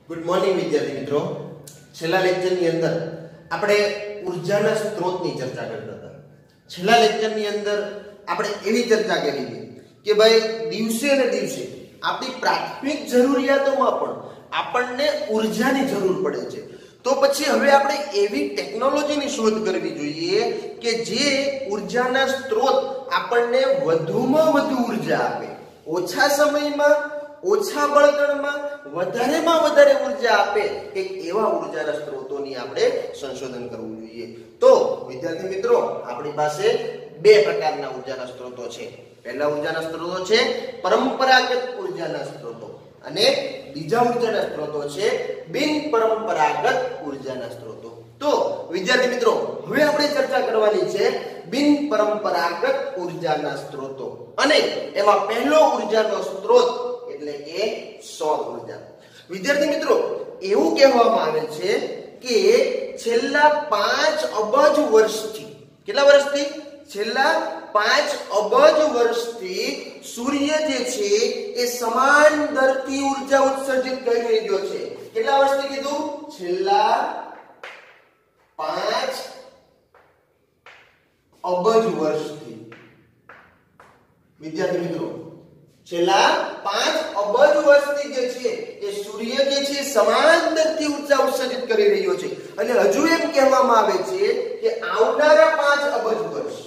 Good morning વિદ્યાર્થી મિત્રો. છેલ્લા લેક્ચરની અંદર આપણે ઉર્જાના સ્ત્રોતની ચર્ચા કરતા હતા. છેલ્લા લેક્ચરની અંદર આપણે એવી ચર્ચા કરી હતી કે ભાઈ દિવસે ને દિવસે આપણી પ્રાથમિક જરૂરિયાતોમાં પણ આપણને ઉર્જાની જરૂર પડે છે. તો પછી હવે આપણે એવી ટેકનોલોજીની શોધ કરવી જોઈએ કે જે ઉર્જાના સ્ત્રોત આપણને વધુમાં વધુ ઉર્જા આપે, ઓછા સમયમાં ઓછા બળતણમાં વધારેમાં વધારે ઉર્જા આપે. એક એવા ઉર્જાના સ્ત્રોતોની આપણે સંશોધન કરવું જોઈએ. તો વિદ્યાર્થી મિત્રો, આપણી પાસે બે પ્રકારના ઉર્જાના સ્ત્રોતો છે. પહેલા ઉર્જાના સ્ત્રોતો છે પરંપરાગત ઉર્જાના સ્ત્રોતો અને બીજા ઉર્જાના સ્ત્રોતો છે બિન પરંપરાગત ઉર્જાના સ્ત્રોતો. તો વિદ્યાર્થી મિત્રો, હવે આપણે ચર્ચા કરવાની છે બિન પરંપરાગત ઉર્જાના સ્ત્રોતો અને એમાં પહેલો ઉર્જાનો સ્ત્રોત એટલે કે સૌર ઉર્જા. વિદ્યાર્થી મિત્રો, એવું કહેવામાં આવે છે કે છેલ્લા 5 અબજ વર્ષથી, કેટલા વર્ષથી? છેલ્લા 5 અબજ વર્ષથી સૂર્ય જે છે એ સમાન દરથી ઉર્જા ઉત્સર્જિત કરી રહ્યો છે. કેટલા વર્ષથી કીધું? છેલ્લા 5 અબજ વર્ષથી. વિદ્યાર્થી મિત્રો, છેલ્લા 5 અબજ વર્ષથી જે છે એ સૂર્ય જે છે સમાન દરથી ઉર્જા ઉત્સર્જિત કરી રહ્યો છે. અને હજુ એમ કહેવામાં આવે છે કે આવનારા 5 અબજ વર્ષ,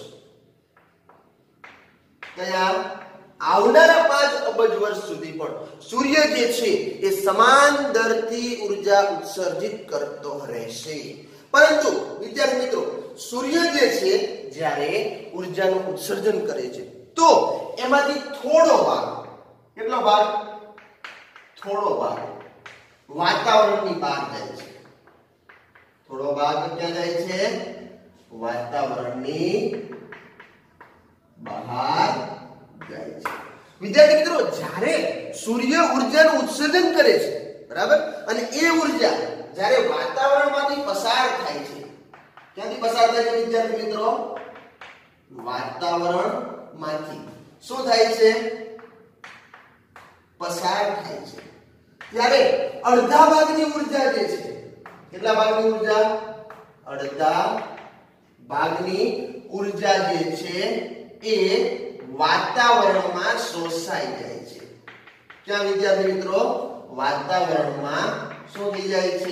આવનારા 5 અબજ વર્ષ સુધી પણ સૂર્ય જે છે એ સમાન દરથી ઉર્જા ઉત્સર્જિત કરતો રહેશે. પરંતુ વિદ્યાર્થી મિત્રો, સૂર્ય જે છે જ્યારે ઉર્જાનું ઉત્સર્જન કરે છે તો એમાંથી થોડો ભાગ, કેટલો ભાગ? થોડો ભાગ વાતાવરણની બહાર જાય છે. થોડો ભાગ ક્યાં જાય છે? વાતાવરણની બહાર જાય છે. વિદ્યાર્થી મિત્રો, જ્યારે સૂર્ય ઉર્જાનું ઉત્સર્જન કરે છે, બરાબર, અને એ ઉર્જા જ્યારે વાતાવરણમાંથી પસાર થાય છે, ક્યાંથી પસાર થાય છે વિદ્યાર્થી મિત્રો? વાતાવરણમાંથી શું થાય છે? પસાર થાય છે. ત્યારે અડધા ભાગની ઉર્જા જે છે, કેટલા ભાગની ઉર્જા? અડધા ભાગની ઉર્જા જે છે એ વાતાવરણમાં શોષાઈ જાય છે. ક્યાં વિદ્યાર્થી મિત્રો? વાતાવરણમાં શું થઈ જાય છે?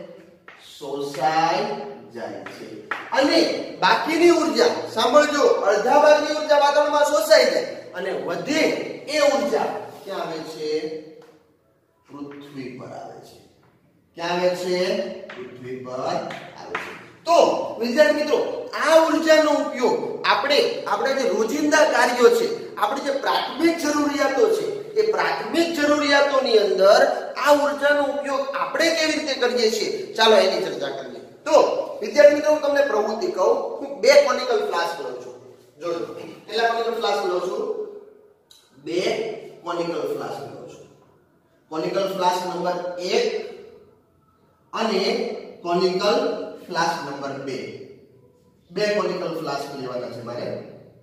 શોષાઈ જાય છે. અને બાકીની ઉર્જા, સાંભળજો, અડધા ભાગની ઉર્જા વાતાવરણમાં શોષાઈ જાય અને વધે એ ઉર્જા ક્યાં આવે છે? પૃથ્વી પર આવે છે. ક્યાં આવે છે? પૃથ્વી પર આવે છે. તો વિદ્યાર્થી મિત્રો, આ ઉર્જાનો ઉપયોગ આપણે જે રોજિંદા કાર્યો છે, આપણી જે પ્રાથમિક જરૂરિયાતો છે, એ પ્રાથમિક જરૂરિયાતોની અંદર આ ઉર્જાનો ઉપયોગ આપણે કેવી રીતે કરીએ છીએ, ચાલો એની ચર્ચા કરીએ. તો વિદ્યાર્થી મિત્રો, હું તમને પ્રવૃત્તિ કહું. હું 2 કોનિકલ ફ્લાસ્ક લઉં છું. જોજો, કેટલા કોનિકલ ફ્લાસ્ક લઉં છું? 2 કોનિકલ ફ્લાસ્ક લઉં છું. કોનિકલ ફ્લાસ્ક નંબર 1 અને conical flask number 2. 2 conical flask લેવાના છે મારે.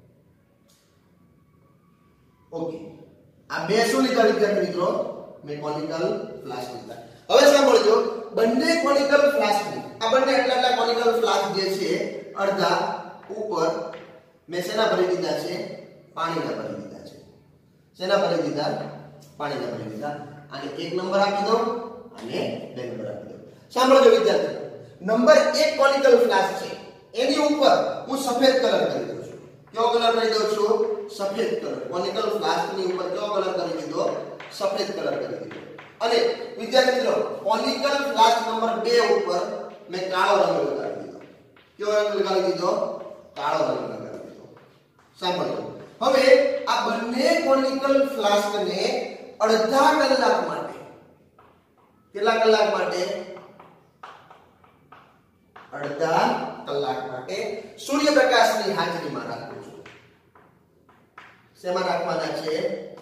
ઓકે, આ 2 શું લીધા વિદ્યાર્થી મિત્રો? મેં કોનિકલ ફ્લાસ્ક લીધા. હવે સાંભળજો, બંને કોનિકલ ફ્લાસ્કની, આ બંને આટલા કોનિકલ ફ્લાસ્ક જે છે, અડધા ઉપર મેં શેના ભરી દીધા છે? પાણીના ભરી દીધા છે. શેના ભરી દીધા? પાણીના ભરી દીધા. આને 1 નંબર આપી દો અને 2 નંબર આપી દો. સાંભળજો વિદ્યાર્થી, નંબર 1 કોનિકલ ફ્લાસ્ક છે, એની ઉપર હું સફેદ કલર કરી દઉં છું. કેવો કલર કરી દઉં છું? સફેદ કલર. કોનિકલ ફ્લાસ્કની ઉપર કેવો કલર કરી દીધો? સફેદ કલર કરી દીધો. અને વિદ્યાર્થી મિત્રો, કોનિકલ ફ્લાસ્ક નંબર 2 ઉપર મેં કાળો રંગ લગાવી દીધો. કેવો રંગ લગાવી દીધો? કાળો રંગ લગાવી દીધો. સાંભળજો, હવે આ બંને કોનિકલ ફ્લાસ્કને અડધા કલાક માટે, કેટલા કલાક માટે? અડધા કલાક માટે સૂર્યપ્રકાશની હાજરીમાં રાખું છું. શેમાં રાખવાના છે?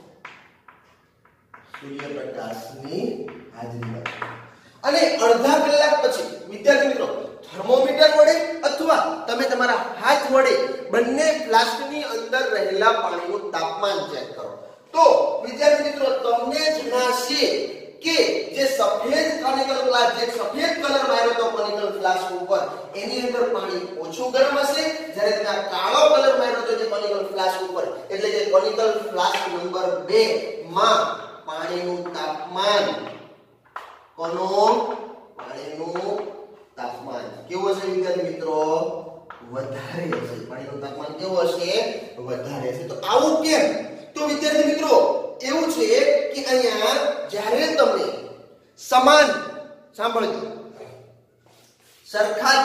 સૂર્યપ્રકાશની હાજરીમાં. અને અડધા કલાક પછી વિદ્યાર્થી મિત્રો, થર્મોમીટર વડે અથવા તમે તમારા હાથ વડે બંને ફ્લાસ્કની અંદર રહેલા પાણીનું તાપમાન ચેક કરો. તો વિદ્યાર્થી મિત્રો, તમને જણાશે કે જે સફેદ કલર બાદ જે સફેદ કલર માર્યો તો કોનિકલ ફ્લાસ્ક ઉપર એની અંદર પાણી ઓછું ગરમ હશે, જ્યારે તમે આ કાળો કલર માર્યો તો જે કોનિકલ ફ્લાસ્ક ઉપર એટલે કે કોનિકલ ફ્લાસ્ક નંબર 2 માં પાણીનું તાપમાન પાણીનું તાપમાન કેવું હશે વિદ્યાર્થી મિત્રો? વધારે હશે. પાણીનું તાપમાન કેવું હશે? વધારે હશે. તો આવું કેમ? તો વિદ્યાર્થી મિત્રો એવું છે કે અહીંયા જ્યારે તમે સમાન સાંભળજો સરખા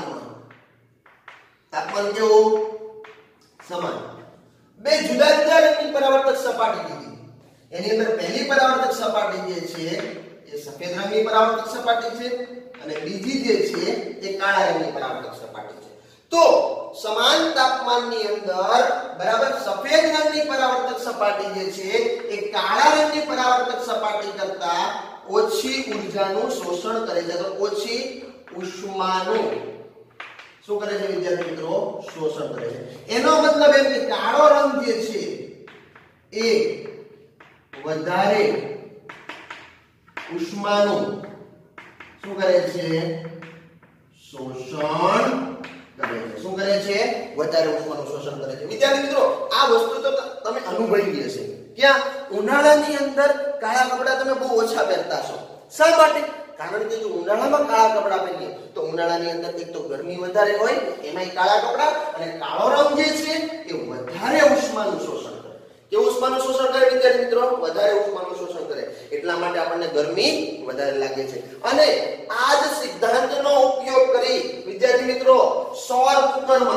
તાપમાન કેવું? સમાન. બે જુદા જુદા રંગની પરાવર્તક સપાટી લીધી. એની અંદર પહેલી પરાવર્તક સપાટી જે છે એ સફેદ રંગની પરાવર્તક સપાટી છે અને બીજી જે છે એ કાળા રંગની પરાવર્તક સપાટી છે. તો સમાન તાપમાનની અંદર બરાબર સફેદ રંગની પરાવર્તક સપાટી જે છે એ કાળા રંગની પરાવર્તક સપાટી કરતા ઓછી ઊર્જાનું શોષણ કરે છે. તો ઓછી ઉષ્માનું શું કરે છે વિદ્યાર્થી મિત્રો? શોષણ કરે છે. એનો મતલબ એમ કે કાળો રંગ જે છે એ વધારે ઉષ્માનું શું કરે છે? શોષણ કરે છે. શું કરે છે? વધારે ઉષ્માનું શોષણ કરે છે. વિદ્યાર્થી મિત્રો આ વસ્તુ તો તમે અનુભવી હશે. ક્યાં? ઉનાળાની અંદર કાળા કપડા તમે બહુ ઓછા પહેરતા છો. શા માટે? કારણ કે જો ઉનાળામાં કાળા કપડા પહેરીએ તો ઉનાળાની અંદર એક તો ગરમી વધારે હોય, એમાંય કાળા કપડા, અને કાળો રંગ જે છે એ વધારે ઉષ્માનું શોષણ કરે. કેવું ઉષ્માનું શોષણ કરે વિદ્યાર્થી મિત્રો? વધારે ઉષ્માનું શોષણ કરે. એટલા માટે આપણને ગરમી વધારે લાગે છે. અને આ જ સિદ્ધાંતનો ઉપયોગ કરી વિદ્યાર્થી મિત્રો સૌર કુકરમાં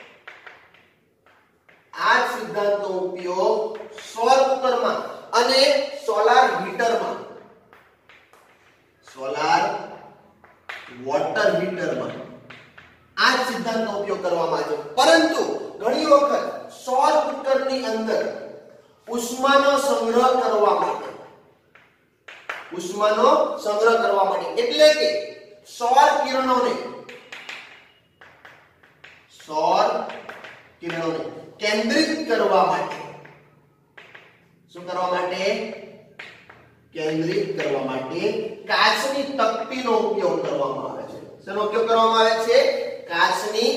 આ સિદ્ધાંતનો ઉપયોગ સૌર કુકરમાં અને સોલાર હીટરમાં સોલાર વોટર હીટરમાં આ સિદ્ધાંતનો ઉપયોગ કરવામાં આવે છે. પરંતુ ઘણી વખત સૌર કુકરની અંદર ઉષ્માનો સંગ્રહ કરવા માટે એટલે કે સૌર કિરણોને કેન્દ્રિત કરવા માટે શું કરવા માટે? કેન્દ્રિત કરવા માટે કાચની તકતીનો ઉપયોગ કરવામાં આવે છે. શેનો ઉપયોગ કરવામાં આવે છે? કાચની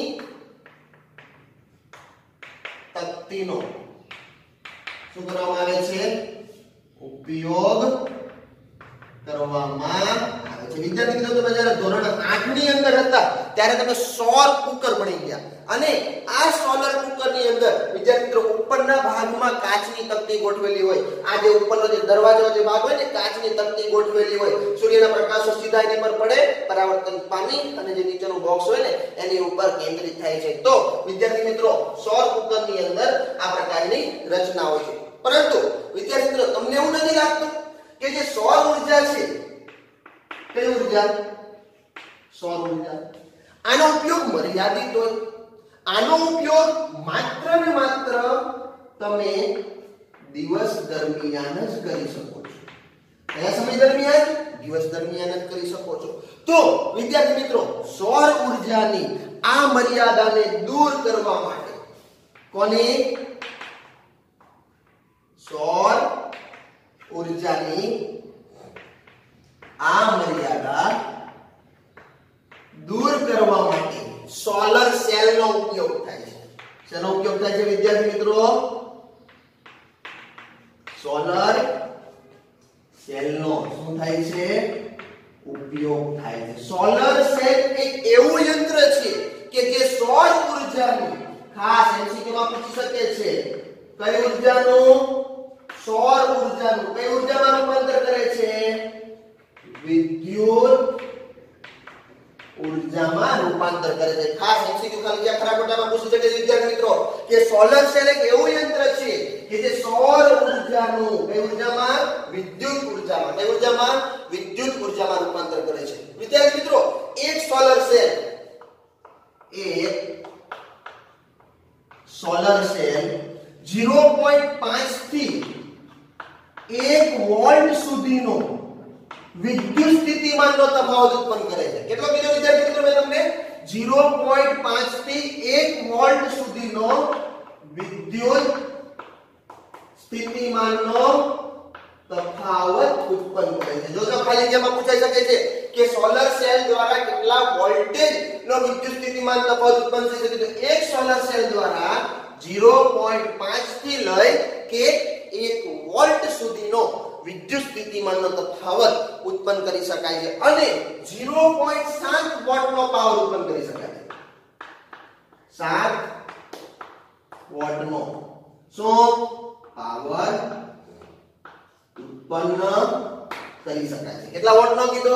તકતીનો શું કરવામાં આવે છે? ઉપયોગ કરવામાં આવે છે. વિદ્યાર્થી મિત્રો તમે જ્યારે ધોરણ 8 ની અંદર હતા ત્યારે તમે સૌર કુકર ભણી ગયા અને આ સોલર કુકરની અંદર વિદ્યાર્થી મિત્રો ઉપરના ભાગમાં કાચની તકતી ગોઠવેલી હોય. આ જે ઉપરનો જે દરવાજો જે ભાગ હોય ને કાચની તકતી ગોઠવેલી હોય. સૂર્યના પ્રકાશો સીધા એની પર પડે, પરાવર્તન પામી અને જે નીચેનું બોક્સ હોય ને એની ઉપર કેન્દ્રિત થાય છે. તો વિદ્યાર્થી મિત્રો સૌર કુકરની અંદર આ પ્રકારની રચના હોય છે. પરંતુ વિદ્યાર્થી મિત્રો તમને એવું નથી લાગતું કે જે સૌર ઊર્જા છે કઈ ઊર્જા? સૌર ઊર્જા. આનો ઉપયોગ મર્યાદિત હોય. આનો ઉપયોગ માત્ર ને માત્ર તમે દિવસ દરમિયાન જ કરી શકો છો. કયા સમય દરમિયાન? દિવસ દરમિયાન જ કરી શકો છો. તો વિદ્યાર્થી મિત્રો સૌર ઊર્જાની આ મર્યાદાને દૂર કરવા માટે કોની? સૌર ઊર્જાની આ મર્યાદા દૂર કરવા માટે સોલર સેલનો ઉપયોગ થાય છે. શેનો ઉપયોગ થાય છે વિદ્યાર્થી મિત્રો? સોલર સેલનો શું થાય છે? ઉપયોગ થાય છે. સોલર સેલ એક એવું યંત્ર છે કે જે સૌર ઊર્જાનું ખાસ એમસીક્યુ માં પૂછી શકે છે. કઈ ઊર્જાનું? સૌર ઊર્જાનું કઈ ઊર્જામાં રૂપાંતર કરે છે? વિદ્યુત ઊર્જામાં રૂપાંતર કરે છે. ખાસ એમસીક્યુ ખાલી જ્યાં ખરા ખોટામાં પૂછી શકે છે વિદ્યાર્થી મિત્રો કે સોલર સેલ એક એવું યંત્ર છે કે જે સૌર ઊર્જાનું કઈ ઊર્જામાં? વિદ્યુત ઊર્જામાં. કઈ ઊર્જામાં? વિદ્યુત ઊર્જામાં રૂપાંતર કરે છે. વિદ્યાર્થી મિત્રો એક સોલર સેલ 0.5 થી 1 વોલ્ટ સુધીનો વિદ્યુત સ્થિતિમાનનો તફાવત ઉત્પન્ન કરે છે. કેટલો કીધો વિદ્યાર્થી મિત્રો મેં તમને? 0.5 થી 1 વોલ્ટ સુધીનો વિદ્યુત સ્થિતિમાનનો તફાવત ઉત્પન્ન કરે છે. જો ખાલી જગ્યામાં પૂછાઈ શકે છે કે સોલર સેલ દ્વારા કેટલા વોલ્ટેજ નો વિદ્યુત સ્થિતિમાન તફાવત ઉત્પન્ન થઈ શકે. તો એક સોલર સેલ દ્વારા 0.5 થી લઈ કે 1 વોલ્ટ સુધીનો વિદ્યુત સ્થિતિમાનનો તફાવત ઉત્પન્ન કરી શકાય છે અને 0.7 વોટનો પાવર ઉત્પન્ન કરી શકાય છે. 7 વોટનો શું પાવર ઉત્પન્ન કરી શકાય છે. કેટલા વોટનો કીધો?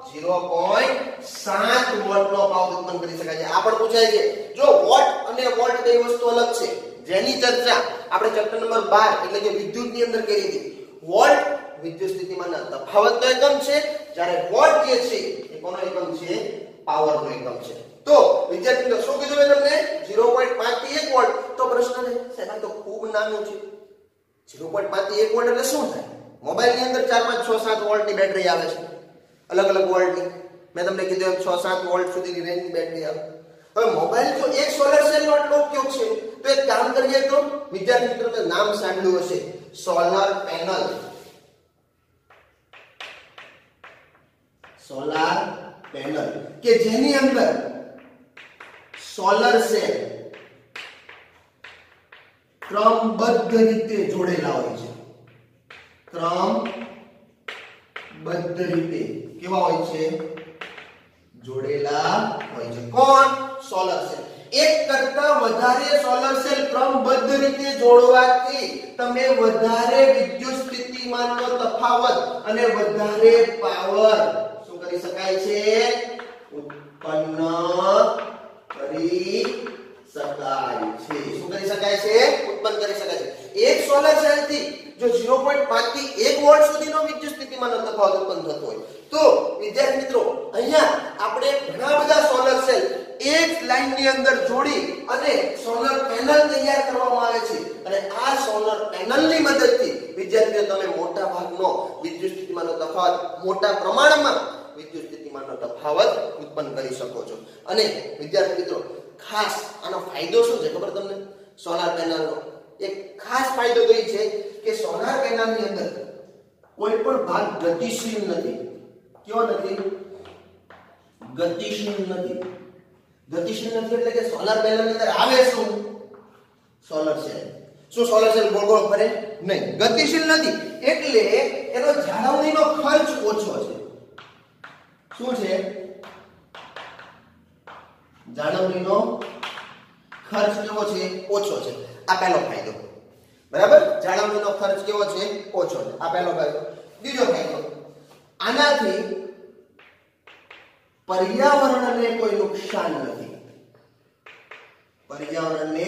0.7 વોટનો પાવર ઉત્પન્ન કરી શકાય છે. આ પણ પૂછાય છે. જો વોટ અને વોલ્ટ બે વસ્તુ અલગ છે, જેની ચર્ચા આપણે ચેપ્ટર નંબર 12 એટલે કે વિદ્યુતની અંદર કરી હતી. વોલ્ટ વિદ્યુત સ્થિતિમાનના તફાવતનો એકમ છે, જ્યારે વોટ જે છે એ કોનો એકમ છે? પાવરનો એકમ છે. તો વિદ્યાર્થી મિત્રો શું કીધું મેં તમને? 0.5 થી 1 વોલ્ટ. તો પ્રશ્ન છે સાહેબ આ તો ખૂબ નાનું છે. 0.5 થી 1 વોલ્ટ એટલે શું થાય? મોબાઈલ ની અંદર 4 5 6 7 વોલ્ટની બેટરી આવે છે, અલગ અલગ વોલ્ટની. મેં તમને કીધું એમ 6 7 વોલ્ટ સુધીની રેન્જની બેટરી આવે. હવે મોબાઈલ જો એક સોલર સેલનો આટલો ઉપયોગ છે, તો એક કામ કરીએ તો વિદ્યાર્થી મિત્રો તમે નામ સાંભળ્યું હશે, સોલર પેનલ. સોલર પેનલ કે જેની અંદર સોલર સેલ ક્રમબદ્ધ રીતે જોડેલા હોય છે. ક્રમબદ્ધ રીતે કેવા હોય છે? જોડેલા હોય છે. કોણ? Solar cell. એક કરતા વધારે સોલર સેલ ક્રમબદ્ધ રીતે જોડવાથી તમે વધારે વિદ્યુત સ્થિતિમાનનો તફાવત અને વધારે પાવર શું કરી શકાય છે? ઉત્પન્ન કરી શકાય છે. શું કરી શકાય છે? ઉત્પન્ન કરી શકાય છે. એક સોલર સેલ થી જો 0.5 થી 1 વોલ્ટ સુધીનો વિદ્યુત સ્થિતિમાનનો તફાવત ઉત્પન્ન થતો હોય, તો વિદ્યાર્થી મિત્રો અહીંયા આપણે ઘણા બધા સોલર સેલ એક લાઈન ની અંદર જોડી અને સોલર પેનલ તૈયાર કરવામાં આવે છે અને આ સોલર પેનલ ની મદદથી વિદ્યાર્થીઓ તમે મોટા ભાગનો વિદ્યુત સ્થિતિમાનનો તફાવત, મોટા પ્રમાણમાં વિદ્યુત સ્થિતિમાનનો તફાવત ઉત્પન્ન કરી શકો છો. અને વિદ્યાર્થી મિત્રો ખાસ આનો ફાયદો શું છે ખબર તમને? સોલાર પેનલનો એક ખાસ ફાયદો તો એ છે કે સોલાર પેનલની અંદર કોઈ પણ ભાગ ગતિશીલ નથી. કેવો નથી? ગતિશીલ નથી. ગતિશીલ નથી એટલે કે સોલાર પેનલની અંદર આવે શું? Solar cell. શું સોલર સેલ ગોળ ગોળ ફરે? નહીં, ગતિશીલ નથી. એટલે એનો જાળવણીનો ખર્ચ ઓછો છે. શું છે? જાળવણીનો ખર્ચ કેવો છે? ઓછો છે. આ પહેલો ફાયદો. બરાબર? જાળવણીનો ખર્ચ કેવો છે? ઓછો છે. આ પહેલો ફાયદો. બીજો ફાયદો, આનાથી પર્યાવરણને કોઈ નુકસાન નથી. પર્યાવરણને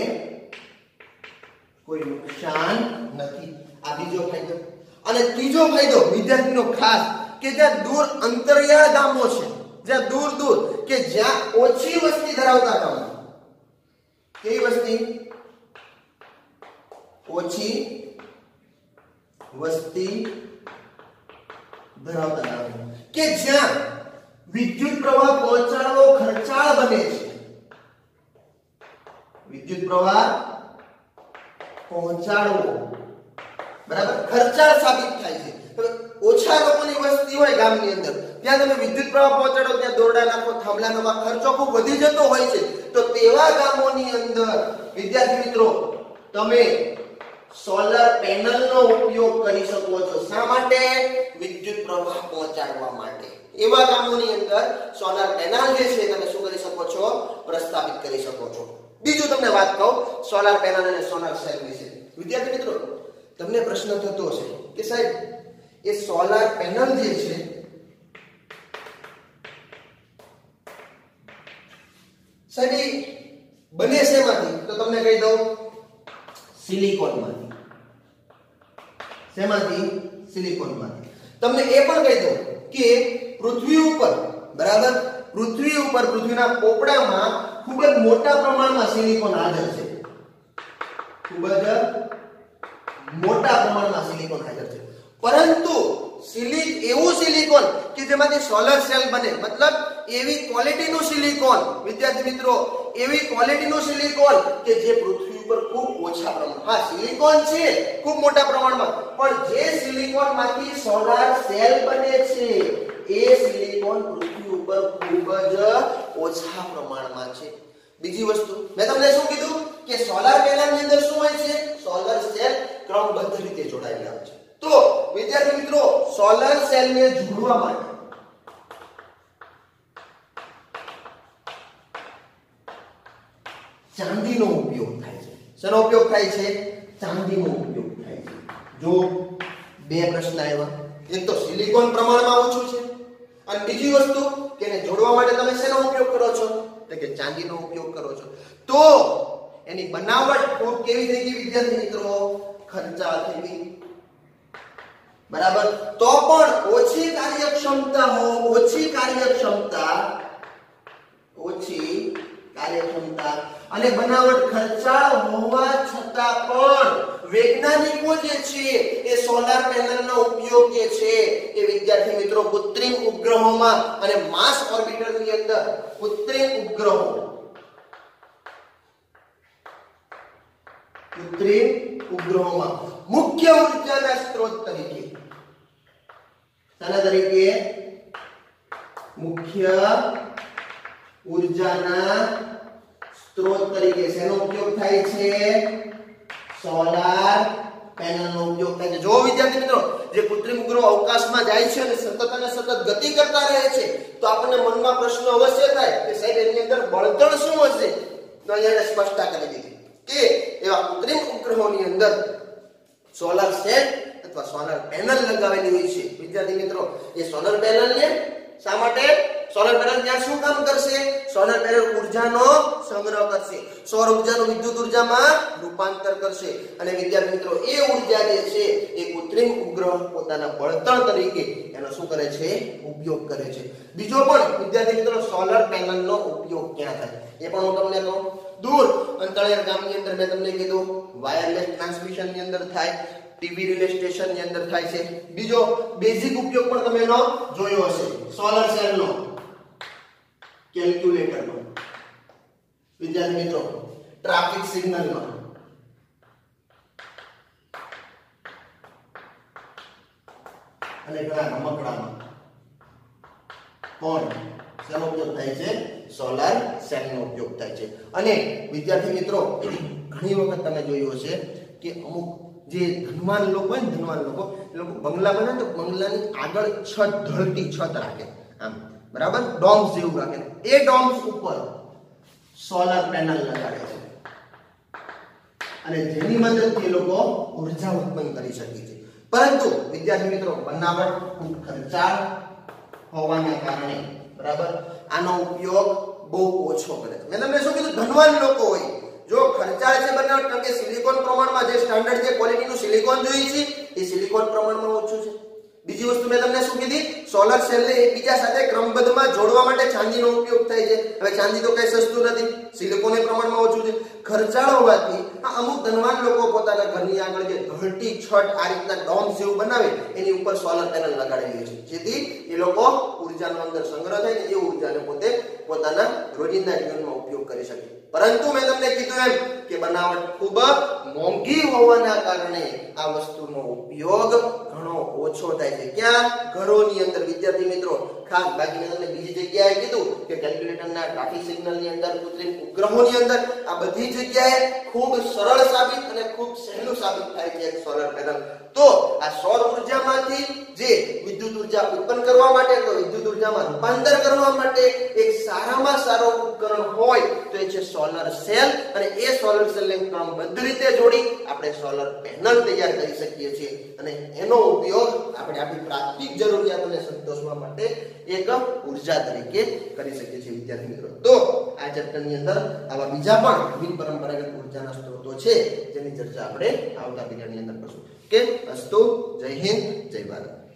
કોઈ નુકસાન નથી. આ બીજો ફાયદો. અને ત્રીજો ફાયદો વિદ્યાર્થીનો ખાસ કે જ્યાં દૂર અંતરિયાળ ગામો છે, જ્યાં દૂર દૂર કે જ્યાં ઓછી વસ્તી ધરાવતા ગામો. કેવી વસ્તી? ઓછી વસ્તી ધરાવતા ગામો કે જ્યાં વિદ્યુત પ્રવાહ પહોંચાડવો ખર્ચાળ બને છે. વિદ્યુત પ્રવાહ પહોંચાડવો બરાબર ખર્ચાળ સાબિત થાય છે. ઓછા લોકોની વસ્તી હોય ગામની અંદર, ત્યાં તમે વિદ્યુત પ્રવાહ પહોંચાડો, ત્યાં દોરડા નાખો, થાંભલા નાખો, ખર્ચો ખૂબ વધી જતો હોય છે. તો તેવા ગામોની અંદર વિદ્યાર્થી મિત્રો તમે સોલર પેનલનો ઉપયોગ કરી શકો છો. શા માટે? વિદ્યુત પ્રવાહ પહોંચાડવા માટે. એવા ગામોની અંદર સોલર પેનલ જે છે તમે શું કરી શકો છો? પ્રસ્થાપિત કરી શકો છો. બીજું તમને વાત કહું સોલર પેનલ અને સોલર સેલ વિશે. વિદ્યાર્થી મિત્રો તમને પ્રશ્ન થતો હશે કે સાહેબ એ સોલર પેનલ જે છે સાહેબ એ બને શેમાંથી? તો તમને કહી દઉં સિલિકોનમાંથી. શેમાંથી? સિલિકોનમાંથી. તમને એ પણ કહી દઉં કે પૃથ્વી ઉપર બરાબર પૃથ્વી ઉપર પૃથ્વીના પોપડામાં ખૂબ જ મોટા પ્રમાણમાં સિલિકોન હાજર છે. ખૂબ જ મોટા પ્રમાણમાં સિલિકોન હાજર છે. પરંતુ એવું સિલિકોન કે જેમાંથી સોલર સેલ બને, મતલબ એવી ક્વોલિટીનું સિલિકોન વિદ્યાર્થી મિત્રો, એવી ક્વોલિટીનું સિલિકોન કે જે પૃથ્વી ઉપર ખૂબ ઓછા પ્રમાણમાં, હા સિલિકોન છે ખૂબ મોટા પ્રમાણમાં, પણ જે સિલિકોનમાંથી સોલર સેલ બને છે એ સિલિકોન આયન પૃથ્વી ઉપર ખૂબ જ ઓછા પ્રમાણમાં છે. બીજી વસ્તુ મેં તમને શું કીધું કે સોલાર પેનલની અંદર શું હોય છે? સોલર સેલ ક્રમબદ્ધ રીતે જોડાયેલા હોય છે. તો વિદ્યાર્થી મિત્રો, સોલર સેલને જોડવા માટે ચાંદીનો ઉપયોગ થાય છે. શેનો ઉપયોગ થાય છે? ચાંદીનો ઉપયોગ થાય છે. જો બે પ્રશ્ન આવ્યા, એક તો સિલિકોન પ્રમાણમાં ઓછું છે અને બીજી વસ્તુ કે એને જોડવા માટે તમે શેનો ઉપયોગ કરો છો? તો કે ચાંદીનો ઉપયોગ કરો છો. તો એની બનાવટ ખૂબ કેવી થઈ ગઈ વિદ્યાર્થી મિત્રો? ખર્ચાળ થઈ ગઈ. બરાબર. તો પણ ઓછી કાર્યક્ષમતા અને બનાવટ ખર્ચાળ હોવા છતાં પણ વૈજ્ઞાનિકો જે છે એ સોલાર પેનલનો ઉપયોગ જે છે એ વિદ્યાર્થી મિત્રો કૃત્રિમ ઉપગ્રહોમાં અને માસ ઓર્બિટરની અંદર કૃત્રિમ ઉપગ્રહોમાં મુખ્ય ઉર્જાના સ્ત્રોત તરીકે મુખ્ય ઉર્જાના સ્ત્રોત તરીકે શેનો ઉપયોગ થાય છે? સોલાર પેનલનો ઉપયોગ થાય છે. જો વિદ્યાર્થી મિત્રો, જે કૃત્રિમ ઉપગ્રહો અવકાશમાં જાય છે અને સતત ગતિ કરતા રહે છે, તો આપણને મનમાં પ્રશ્ન અવશ્ય થાય કે સાહેબ એની અંદર બળતણ શું હશે? તો અહીંયા સ્પષ્ટતા કરી દીધી કે એવા કૃત્રિમ ઉપગ્રહોની અંદર સોલાર સેલ અથવા સોલાર પેનલ લગાવેલી હોય છે. વિદ્યાર્થી મિત્રો, એ સોલાર પેનલને શા માટે? સોલાર પેનલ ત્યાં શું કામ કરશે? સોલાર પેનલ ઉર્જાનો સંગ્રહ કરશે, સૌર ઉર્જાનું વિદ્યુત ઉર્જામાં રૂપાંતર કરશે અને વિદ્યાર્થી મિત્રો એ ઉર્જા જે છે એ કૃત્રિમ ઉપગ્રહ પોતાના બળતણ તરીકે એનો શું કરે છે? ઉપયોગ કરે છે. બીજો પણ વિદ્યાર્થી મિત્રો સોલાર પેનલનો ઉપયોગ ક્યાં થાય એ પણ હું તમને કહું. દૂર અંતરિયાળ ગામની અંદર મેં તમને કીધું વાયરલેસ ટ્રાન્સમિશનની અંદર થાય, ટીવી રિલે સ્ટેશનની અંદર થાય છે. બીજો બેઝિક ઉપયોગ પણ તમે એનો જોયો હશે, સોલર સેલનો, કેલ્ક્યુલેટરનો. વિદ્યાર્થી મિત્રો, ટ્રાફિક સિગ્નલમાં, અને ઘણા રમકડામાં પણ શેનો ઉપયોગ થાય છે? સોલાર સેલનો ઉપયોગ થાય છે. અને વિદ્યાર્થી મિત્રો, ઘણી વખત તમે જોયું હશે કે અમુક જે ધનવાન લોકો હોય ને, ધનવાન લોકો એ લોકો બંગલા બનાવે તો બંગલાની આગળ છત, ઢળતી છત રાખે, આમ બરાબર ડોમ્સ જેવું રાખે. એ ડોમ્સ ઉપર સોલાર પેનલ લગાડે છે અને જેની મદદથી એ લોકો ઉર્જા ઉત્પન્ન કરી શકે છે. પરંતુ વિદ્યાર્થી મિત્રો, બનાવટ ખૂબ ખર્ચાળ હોવાના કારણે બરાબર આનો ઉપયોગ બહુ ઓછો કરે છે. મેં તમને શું કીધું? ધનવાન લોકો હોય, જો ખર્ચાળ છે બનાવટ, કારણ કે સિલિકોન પ્રમાણમાં જે સ્ટાન્ડર્ડ જે ક્વોલિટીનું સિલિકોન જોઈએ છે એ સિલિકોન પ્રમાણમાં ઓછું છે. બીજી વસ્તુ મેં તમને શું કીધી? સોલર સેલને એકબીજા સાથે ક્રમબદ્ધમાં જોડવા માટે ચાંદીનો ઉપયોગ થાય છે. હવે ચાંદી તો કઈ સસ્તું નથી, સિલિકોન એ પ્રમાણમાં ઓછું છે. ખર્ચાળ હોવાથી અમુક ધનવાન લોકો પોતાના ઘરની આગળ જે ઢળતી છત આ રીતના ડોમ જેવું બનાવે એની ઉપર સોલર પેનલ લગાડેલી છે, જેથી એ લોકો ઉર્જાનો અંદર સંગ્રહ થાય ને એ ઉર્જાને પોતે પોતાના રોજિંદા જીવનમાં ઉપયોગ કરી શકે. પરંતુ મેં તમને કીધું એમ કે બનાવટ ખૂબ મોંઘી હોવાના કારણે આ વસ્તુનો ઉપયોગ ઘણો ઓછો થાય છે. ક્યાં? ઘરોની અંદર વિદ્યાર્થી મિત્રો. ખાસ બાકી મેં તમને બીજી જગ્યાએ કીધું કે કેલ્ક્યુલેટરના ટ્રાફિક સિગ્નલની અંદર, કૃત્રિમ ઉપગ્રહોની અંદર આ બધી જગ્યાએ ખૂબ સરળ સાબિત અને ખૂબ સહેલું સાબિત થાય છે સોલર પેનલ. તો આ સૌર ઉર્જામાંથી જે વિદ્યુત ઉર્જા ઉત્પન્ન કરવા માટે, તો વિદ્યુત ઉર્જામાં રૂપાંતર કરવા માટે એક સારામાં સારો ઉપકરણ હોય તો એ છે સોલર સેલ. અને એ સોલર સેલને ક્રમબદ્ધ રીતે જોડી આપણે સોલર પેનલ તૈયાર કરી શકીએ છીએ અને એનો ઉપયોગ આપણે આપણી પ્રાથમિક જરૂરિયાતોને સંતોષવા માટે એક ઉર્જા તરીકે કરી શકીએ છીએ વિદ્યાર્થી મિત્રો. તો આ ચેપ્ટરની અંદર આવા બીજા પણ બિન પરંપરાગત ઉર્જાના સ્ત્રોતો છે જેની ચર્ચા આપણે આવતા પીરિયડની અંદર કરશું. કે અસ્તુ. જય હિન્દ, જય ભારત.